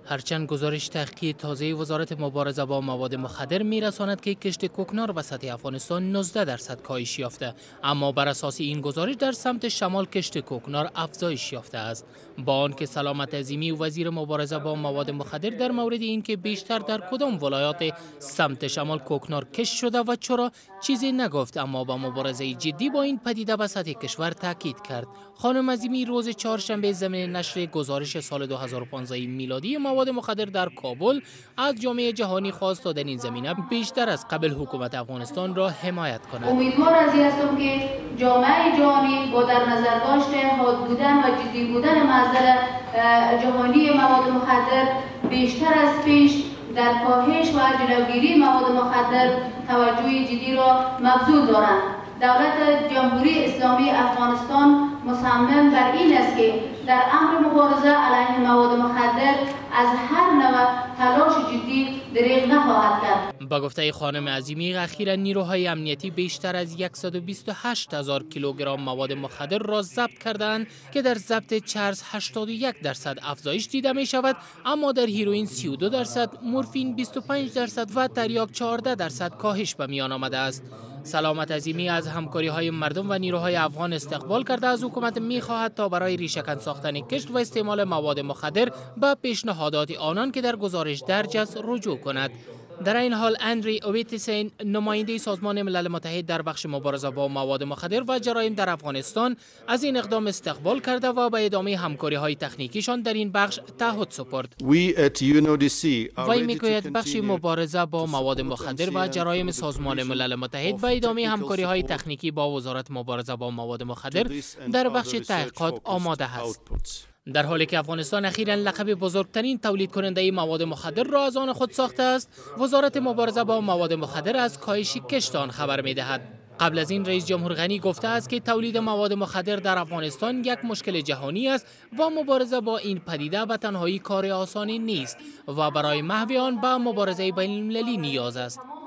هرچند گزارش تحقیقی تازه وزارت مبارزه با مواد مخدر میرساند که کشت کوکنار و سطح افغانستان 19% کاهش یافته، اما بر اساس این گزارش در سمت شمال کشت کوکنار افزایش یافته است. با آنکه سلامت عظیمی وزیر مبارزه با مواد مخدر در مورد اینکه بیشتر در کدام ولایات سمت شمال کوکنار کشت شده و چرا چیزی نگفت، اما با مبارزه جدی با این پدیده به سطح کشور تاکید کرد. خانم عظیمی روز چهارشنبه ضمن نشر گزارش سال 2015 میلادی مواد مخدر در کابل از جامعه جهانی خواست تا در این زمینه بیشتر از قبل حکومت افغانستان را حمایت کند. امیدوار هستم که جامعه جهانی با در نظر داشته حاد بودن و جدی بودن معضل جهانی مواد مخدر بیشتر از پیش در کاهش و جلوگیری مواد مخدر توجه جدی را مبذول دارند. دولت جمهوری اسلامی افغانستان مصمم بر این است که در امر مبارزه علیه مواد مخدر از هر نوع تلاش جدی دریغ نخواهد کرد. با گفته خانم عظیمی، اخیراً نیروهای امنیتی بیشتر از 128,000 کیلوگرم مواد مخدر را ضبط کردند که در ضبط چرس 81% افزایش دیده می شود، اما در هیروئین 32%، مورفین 25% و تریاک 14% کاهش به میان آمده است. سلامت عظیمی از همکاری‌های مردم و نیروهای افغان استقبال کرده از حکومت می‌خواهد تا برای ریشه‌کن ساختن کشت و استعمال مواد مخدر به پیشنهادات آنان که در گزارش درج است رجوع کند. در این حال اندری اویتیسین، نماینده سازمان ملل متحد در بخش مبارزه با مواد مخدر و جرایم در افغانستان، از این اقدام استقبال کرده و به ادامه همکاری‌های تکنیکیشان در این بخش تعهد سپرد. وی میگوید بخش مبارزه با مواد مخدر و جرایم سازمان ملل متحد به ادامه همکاری‌های تکنیکی با وزارت مبارزه با مواد مخدر در بخش تحقیقات آماده است. در حالی که افغانستان اخیراً لقب بزرگترین تولید کننده مواد مخدر را از آن خود ساخته است، وزارت مبارزه با مواد مخدر از کاهش کشت آن خبر می‌دهد. قبل از این رئیس جمهور غنی گفته است که تولید مواد مخدر در افغانستان یک مشکل جهانی است و مبارزه با این پدیده به تنهایی کار آسانی نیست و برای محو آن به مبارزه بین‌المللی نیاز است.